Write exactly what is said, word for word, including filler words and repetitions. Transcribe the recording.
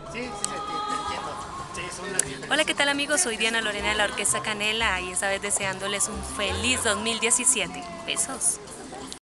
Sí, sí, sí, te, te entiendo. Sí, son las diez. Hola, ¿qué tal amigos? Soy Diana Lorena de la Orquesta Canela y esta vez deseándoles un feliz dos mil diecisiete. Besos.